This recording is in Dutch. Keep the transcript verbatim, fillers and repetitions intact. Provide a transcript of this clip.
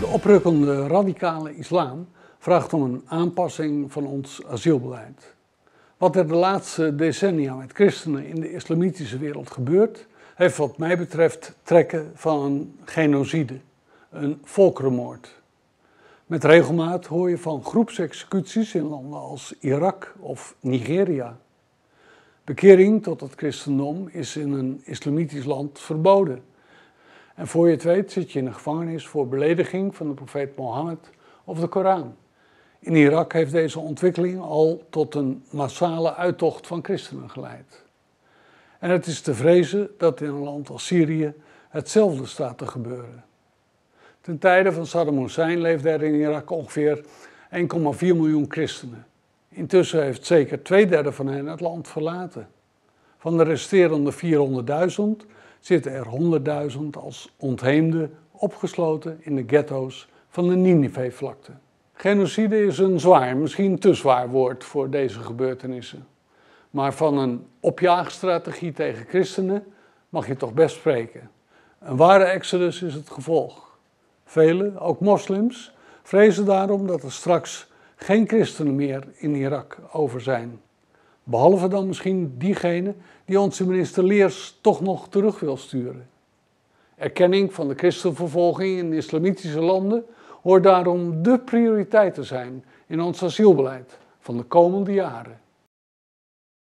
De oprukkende radicale islam vraagt om een aanpassing van ons asielbeleid. Wat er de laatste decennia met christenen in de islamitische wereld gebeurt, heeft wat mij betreft trekken van een genocide, een volkerenmoord. Met regelmaat hoor je van groepsexecuties in landen als Irak of Nigeria. Bekering tot het christendom is in een islamitisch land verboden. En voor je het weet zit je in een gevangenis voor belediging van de profeet Mohammed of de Koran. In Irak heeft deze ontwikkeling al tot een massale uittocht van christenen geleid. En het is te vrezen dat in een land als Syrië hetzelfde staat te gebeuren. Ten tijde van Saddam Hussein leefden er in Irak ongeveer één komma vier miljoen christenen. Intussen heeft zeker twee derde van hen het land verlaten. Van de resterende vierhonderdduizend zitten er honderdduizend als ontheemden opgesloten in de ghetto's van de Ninive-vlakte. Genocide is een zwaar, misschien te zwaar woord voor deze gebeurtenissen. Maar van een opjaagstrategie tegen christenen mag je toch best spreken. Een ware exodus is het gevolg. Velen, ook moslims, vrezen daarom dat er straks geen christenen meer in Irak over zijn. Behalve dan misschien diegene die onze minister Leers toch nog terug wil sturen. Erkenning van de christenvervolging in islamitische landen hoort daarom dé prioriteit te zijn in ons asielbeleid van de komende jaren.